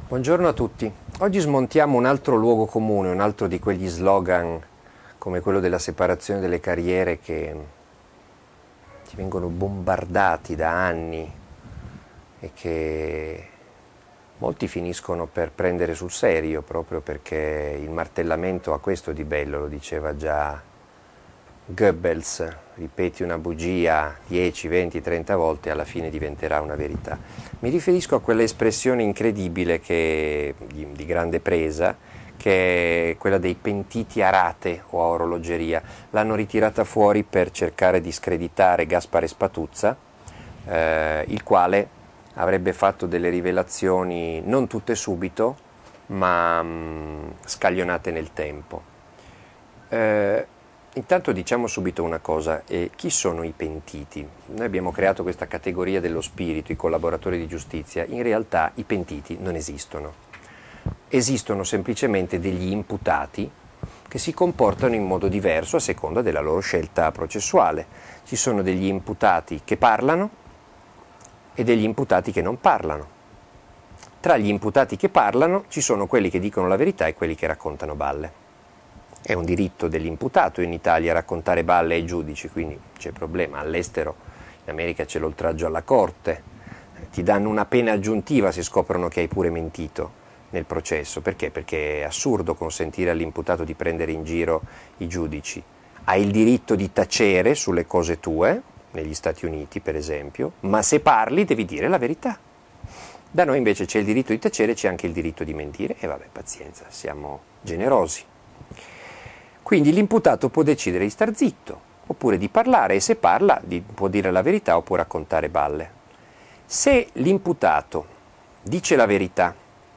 Buongiorno a tutti. Oggi smontiamo un altro luogo comune, un altro di quegli slogan come quello della separazione delle carriere che ci vengono bombardati da anni e che molti finiscono per prendere sul serio proprio perché il martellamento ha questo di bello, lo diceva già Goebbels: ripeti una bugia 10, 20, 30 volte e alla fine diventerà una verità. Mi riferisco a quell'espressione incredibile di grande presa, che è quella dei pentiti a rate o a orologeria. L'hanno ritirata fuori per cercare di screditare Gaspare Spatuzza, il quale avrebbe fatto delle rivelazioni non tutte subito, ma scaglionate nel tempo. Intanto diciamo subito una cosa, chi sono i pentiti? Noi abbiamo creato questa categoria dello spirito, i collaboratori di giustizia. In realtà i pentiti non esistono. Esistono semplicemente degli imputati che si comportano in modo diverso a seconda della loro scelta processuale. Ci sono degli imputati che parlano e degli imputati che non parlano. Tra gli imputati che parlano ci sono quelli che dicono la verità e quelli che raccontano balle. È un diritto dell'imputato in Italia raccontare balle ai giudici, quindi c'è problema. All'estero, in America, c'è l'oltraggio alla corte, ti danno una pena aggiuntiva se scoprono che hai pure mentito nel processo. Perché? Perché è assurdo consentire all'imputato di prendere in giro i giudici. Hai il diritto di tacere sulle cose tue, negli Stati Uniti per esempio, ma se parli devi dire la verità. Da noi invece c'è il diritto di tacere, c'è anche il diritto di mentire e vabbè, pazienza, siamo generosi. Quindi l'imputato può decidere di star zitto, oppure di parlare, e se parla può dire la verità o può raccontare balle. Se l'imputato dice la verità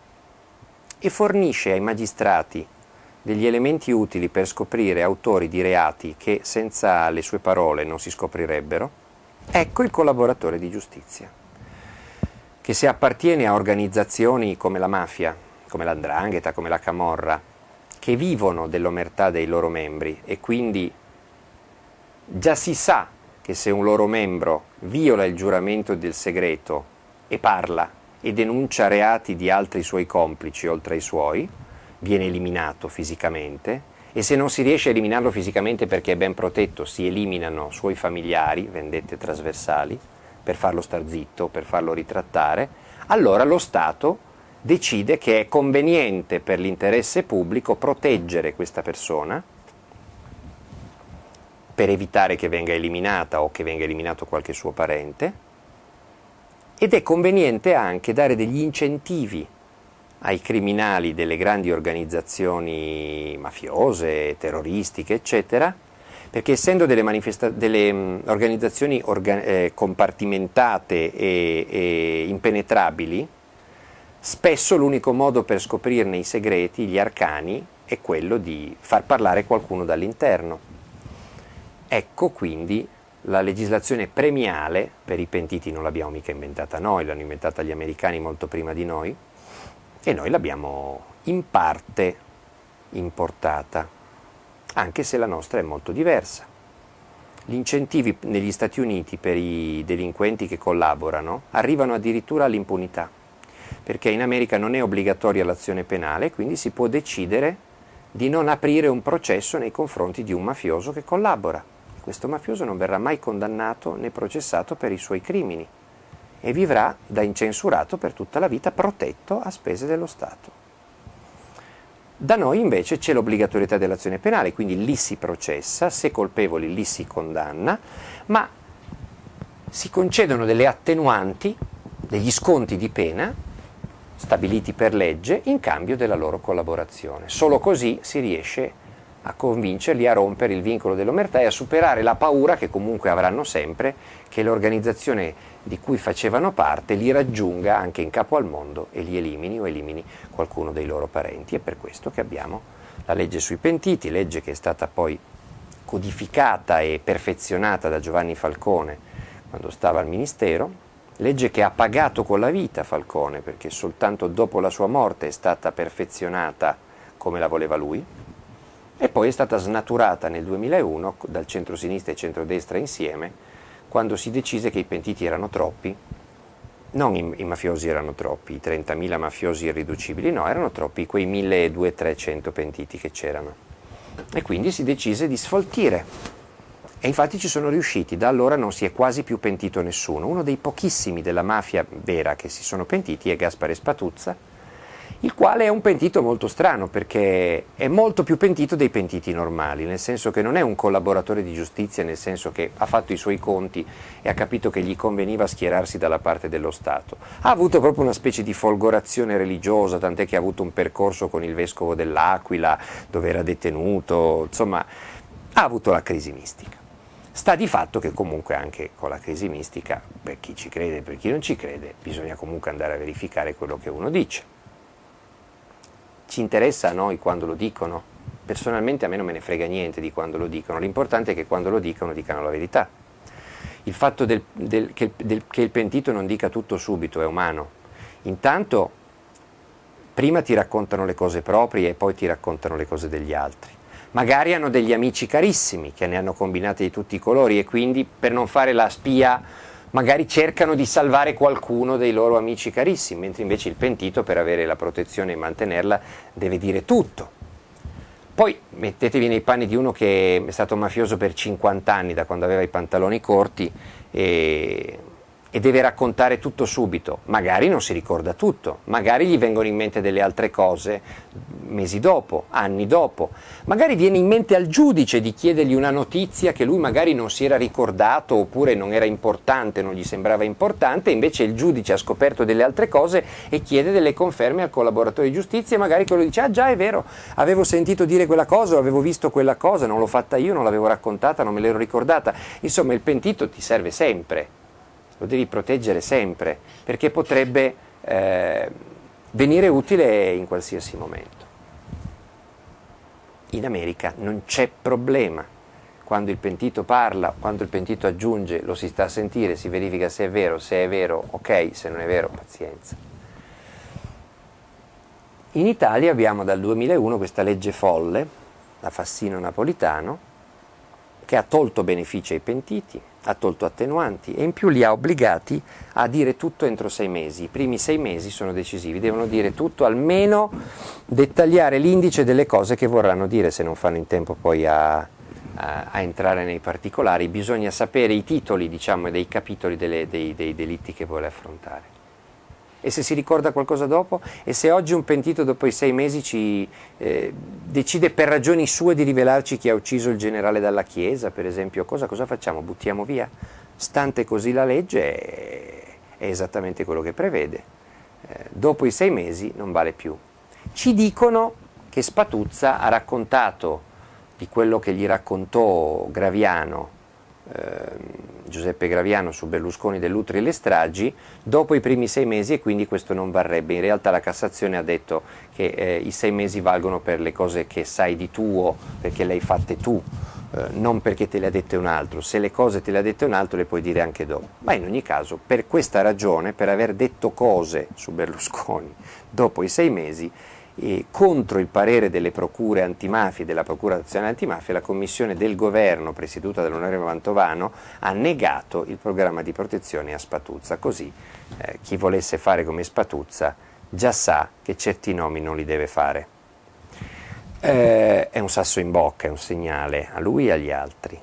e fornisce ai magistrati degli elementi utili per scoprire autori di reati che senza le sue parole non si scoprirebbero, ecco il collaboratore di giustizia, che se appartiene a organizzazioni come la mafia, come l''ndrangheta, come la camorra, che vivono dell'omertà dei loro membri e quindi già si sa che se un loro membro viola il giuramento del segreto e parla e denuncia reati di altri suoi complici oltre ai suoi, viene eliminato fisicamente, e se non si riesce a eliminarlo fisicamente perché è ben protetto, si eliminano suoi familiari, vendette trasversali, per farlo star zitto, per farlo ritrattare, allora lo Stato decide che è conveniente per l'interesse pubblico proteggere questa persona per evitare che venga eliminata o che venga eliminato qualche suo parente, ed è conveniente anche dare degli incentivi ai criminali delle grandi organizzazioni mafiose, terroristiche, eccetera, perché essendo delle organizzazioni compartimentate e impenetrabili, spesso l'unico modo per scoprirne i segreti, gli arcani, è quello di far parlare qualcuno dall'interno. Ecco quindi la legislazione premiale per i pentiti non l'abbiamo mica inventata noi, l'hanno inventata gli americani molto prima di noi e noi l'abbiamo in parte importata, anche se la nostra è molto diversa. Gli incentivi negli Stati Uniti per i delinquenti che collaborano arrivano addirittura all'impunità, perché in America non è obbligatoria l'azione penale, quindi si può decidere di non aprire un processo nei confronti di un mafioso che collabora. Questo mafioso non verrà mai condannato né processato per i suoi crimini e vivrà da incensurato per tutta la vita, protetto a spese dello Stato. Da noi invece c'è l'obbligatorietà dell'azione penale, quindi lì si processa, se colpevoli lì si condanna, ma si concedono delle attenuanti, degli sconti di pena stabiliti per legge in cambio della loro collaborazione. Solo così si riesce a convincerli a rompere il vincolo dell'omertà e a superare la paura che comunque avranno sempre che l'organizzazione di cui facevano parte li raggiunga anche in capo al mondo e li elimini o elimini qualcuno dei loro parenti. È per questo che abbiamo la legge sui pentiti, legge che è stata poi codificata e perfezionata da Giovanni Falcone quando stava al Ministero, legge che ha pagato con la vita Falcone, perché soltanto dopo la sua morte è stata perfezionata come la voleva lui, e poi è stata snaturata nel 2001 dal centro-sinistra e centrodestra insieme, quando si decise che i pentiti erano troppi non i mafiosi erano troppi, i 30.000 mafiosi irriducibili, no, erano troppi quei 1.200-1.300 pentiti che c'erano. E quindi si decise di sfoltire. E infatti ci sono riusciti, da allora non si è quasi più pentito nessuno. Uno dei pochissimi della mafia vera che si sono pentiti è Gaspare Spatuzza, il quale è un pentito molto strano perché è molto più pentito dei pentiti normali, nel senso che non è un collaboratore di giustizia, nel senso che ha fatto i suoi conti e ha capito che gli conveniva schierarsi dalla parte dello Stato. Ha avuto proprio una specie di folgorazione religiosa, tant'è che ha avuto un percorso con il vescovo dell'Aquila dove era detenuto, insomma ha avuto la crisi mistica. Sta di fatto che comunque anche con la crisi mistica, per chi ci crede e per chi non ci crede, bisogna comunque andare a verificare quello che uno dice. Ci interessa a noi quando lo dicono? Personalmente a me non me ne frega niente di quando lo dicono, l'importante è che quando lo dicano dicano la verità. Il fatto che il pentito non dica tutto subito è umano. Intanto prima ti raccontano le cose proprie e poi ti raccontano le cose degli altri. Magari hanno degli amici carissimi che ne hanno combinate di tutti i colori e quindi per non fare la spia magari cercano di salvare qualcuno dei loro amici carissimi, mentre invece il pentito per avere la protezione e mantenerla deve dire tutto. Poi mettetevi nei panni di uno che è stato mafioso per 50 anni, da quando aveva i pantaloni corti, e deve raccontare tutto subito. Magari non si ricorda tutto, magari gli vengono in mente delle altre cose mesi dopo, anni dopo. Magari viene in mente al giudice di chiedergli una notizia che lui magari non si era ricordato oppure non era importante, non gli sembrava importante, invece il giudice ha scoperto delle altre cose e chiede delle conferme al collaboratore di giustizia e magari quello dice: ah già, è vero, avevo sentito dire quella cosa, avevo visto quella cosa, non l'ho fatta io, non l'avevo raccontata, non me l'ero ricordata. Insomma, il pentito ti serve sempre, lo devi proteggere sempre, perché potrebbe venire utile in qualsiasi momento. In America non c'è problema, quando il pentito parla, quando il pentito aggiunge, lo si sta a sentire, si verifica se è vero, ok, se non è vero, pazienza. In Italia abbiamo dal 2001 questa legge folle, la Fassino-Napolitano, che ha tolto benefici ai pentiti, ha tolto attenuanti e in più li ha obbligati a dire tutto entro 6 mesi. I primi 6 mesi sono decisivi, devono dire tutto, almeno dettagliare l'indice delle cose che vorranno dire, se non fanno in tempo poi a entrare nei particolari. Bisogna sapere i titoli, diciamo, dei capitoli dei delitti che vuole affrontare. E se si ricorda qualcosa dopo? E se oggi un pentito dopo i 6 mesi decide per ragioni sue di rivelarci chi ha ucciso il generale Dalla Chiesa, per esempio, cosa facciamo? Buttiamo via? Stante così la legge è esattamente quello che prevede. Dopo i 6 mesi non vale più. Ci dicono che Spatuzza ha raccontato di quello che gli raccontò Graviano, Giuseppe Graviano, su Berlusconi, dell'Utri e le stragi dopo i primi 6 mesi, e quindi questo non varrebbe. In realtà la Cassazione ha detto che i 6 mesi valgono per le cose che sai di tuo, perché le hai fatte tu, non perché te le ha dette un altro. Se le cose te le ha dette un altro le puoi dire anche dopo. Ma in ogni caso, per questa ragione, per aver detto cose su Berlusconi dopo i 6 mesi, e contro il parere delle procure antimafia e della Procura nazionale antimafia, la commissione del governo presieduta dall'onorevole Mantovano ha negato il programma di protezione a Spatuzza. Così chi volesse fare come Spatuzza già sa che certi nomi non li deve fare. È un sasso in bocca, è un segnale a lui e agli altri.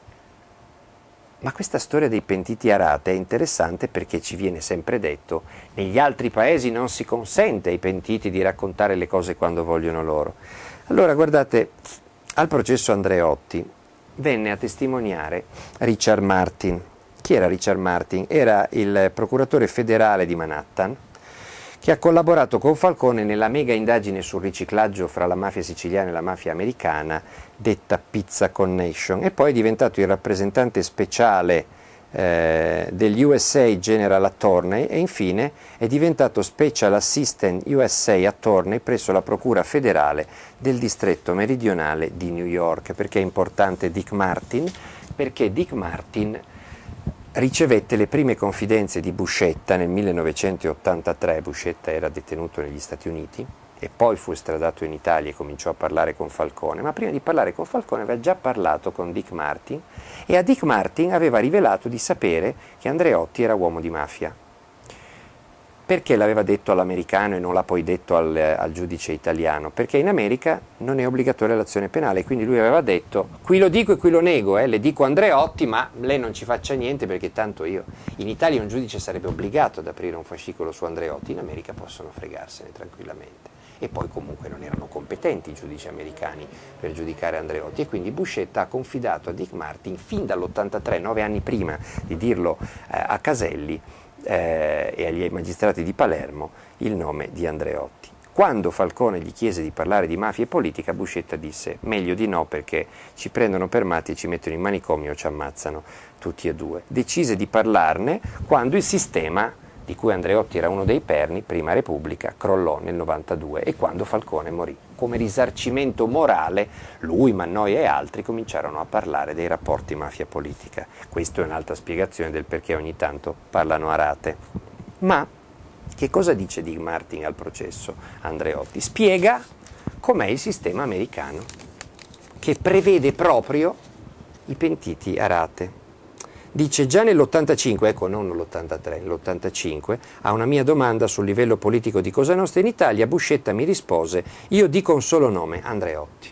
Ma questa storia dei pentiti a rate è interessante perché ci viene sempre detto: negli altri paesi non si consente ai pentiti di raccontare le cose quando vogliono loro. Allora guardate, al processo Andreotti venne a testimoniare Richard Martin. Chi era Richard Martin? Era il procuratore federale di Manhattan, che ha collaborato con Falcone nella mega indagine sul riciclaggio fra la mafia siciliana e la mafia americana, detta Pizza Connection, e poi è diventato il rappresentante speciale degli USA General Attorney e infine è diventato Special Assistant USA Attorney presso la Procura federale del distretto meridionale di New York. Perché è importante Dick Martin? Perché Dick Martin ricevette le prime confidenze di Buscetta nel 1983. Buscetta era detenuto negli Stati Uniti e poi fu estradato in Italia e cominciò a parlare con Falcone, ma prima di parlare con Falcone aveva già parlato con Dick Martin e a Dick Martin aveva rivelato di sapere che Andreotti era uomo di mafia. Perché l'aveva detto all'americano e non l'ha poi detto al giudice italiano? Perché in America non è obbligatoria l'azione penale, quindi lui aveva detto, qui lo dico e qui lo nego, le dico a Andreotti, ma lei non ci faccia niente perché tanto io. In Italia un giudice sarebbe obbligato ad aprire un fascicolo su Andreotti, in America possono fregarsene tranquillamente. E poi comunque non erano competenti i giudici americani per giudicare Andreotti, e quindi Buscetta ha confidato a Dick Martin fin dall'83, 9 anni prima di dirlo a Caselli, e agli magistrati di Palermo, il nome di Andreotti. Quando Falcone gli chiese di parlare di mafia e politica, Buscetta disse meglio di no perché ci prendono per matti e ci mettono in manicomio o ci ammazzano tutti e due. Decise di parlarne quando il sistema, di cui Andreotti era uno dei perni, Prima Repubblica, crollò nel 92 e quando Falcone morì. Come risarcimento morale, lui, Mannoia e altri cominciarono a parlare dei rapporti mafia-politica. Questa è un'altra spiegazione del perché ogni tanto parlano a rate. Ma che cosa dice Dick Martin al processo Andreotti? Spiega com'è il sistema americano, che prevede proprio i pentiti a rate. Dice già nell'85, ecco non nell'83, nell'85, a una mia domanda sul livello politico di Cosa Nostra in Italia, Buscetta mi rispose, io dico un solo nome, Andreotti.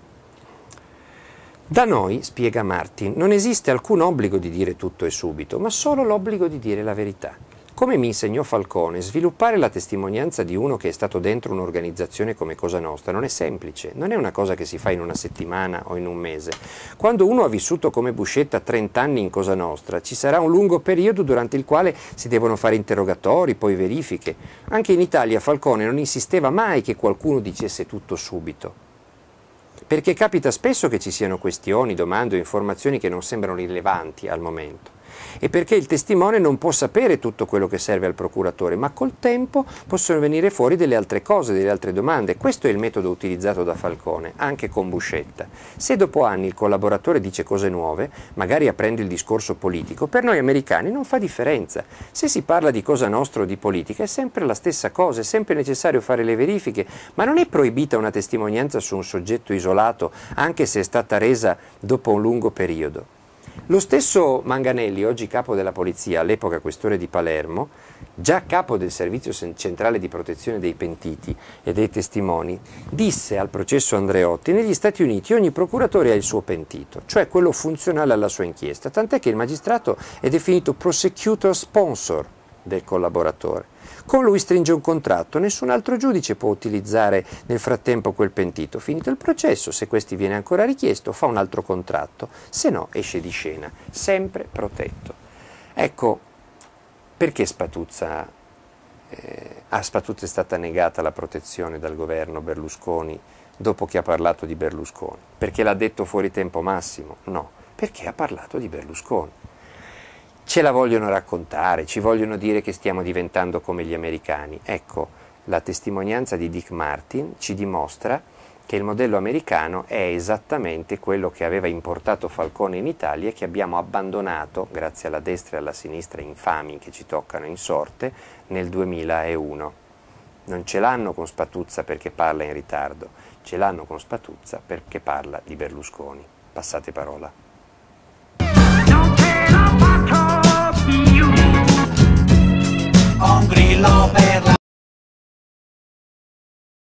Da noi, spiega Martin, non esiste alcun obbligo di dire tutto e subito, ma solo l'obbligo di dire la verità. Come mi insegnò Falcone, sviluppare la testimonianza di uno che è stato dentro un'organizzazione come Cosa Nostra non è semplice, non è una cosa che si fa in una settimana o in un mese. Quando uno ha vissuto come Buscetta 30 anni in Cosa Nostra, ci sarà un lungo periodo durante il quale si devono fare interrogatori, poi verifiche. Anche in Italia Falcone non insisteva mai che qualcuno dicesse tutto subito. Perché capita spesso che ci siano questioni, domande o informazioni che non sembrano rilevanti al momento. E perché il testimone non può sapere tutto quello che serve al procuratore, ma col tempo possono venire fuori delle altre cose, delle altre domande. Questo è il metodo utilizzato da Falcone, anche con Buscetta. Se dopo anni il collaboratore dice cose nuove, magari aprendo il discorso politico, per noi americani non fa differenza. Se si parla di Cosa Nostra o di politica è sempre la stessa cosa, è sempre necessario fare le verifiche, ma non è proibita una testimonianza su un soggetto isolato, anche se è stata resa dopo un lungo periodo. Lo stesso Manganelli, oggi capo della polizia, all'epoca questore di Palermo, già capo del servizio centrale di protezione dei pentiti e dei testimoni, disse al processo Andreotti: negli Stati Uniti ogni procuratore ha il suo pentito, cioè quello funzionale alla sua inchiesta, tant'è che il magistrato è definito prosecutor sponsor del collaboratore. Con lui stringe un contratto, nessun altro giudice può utilizzare nel frattempo quel pentito. Finito il processo, se questi viene ancora richiesto, fa un altro contratto, se no esce di scena, sempre protetto. Ecco, perché Spatuzza, a Spatuzza è stata negata la protezione dal governo Berlusconi dopo che ha parlato di Berlusconi? Perché l'ha detto fuori tempo massimo? No, perché ha parlato di Berlusconi. Ce la vogliono raccontare, ci vogliono dire che stiamo diventando come gli americani. Ecco, la testimonianza di Dick Martin ci dimostra che il modello americano è esattamente quello che aveva importato Falcone in Italia e che abbiamo abbandonato, grazie alla destra e alla sinistra infami che ci toccano in sorte, nel 2001. Non ce l'hanno con Spatuzza perché parla in ritardo, ce l'hanno con Spatuzza perché parla di Berlusconi. Passate parola. Un grillo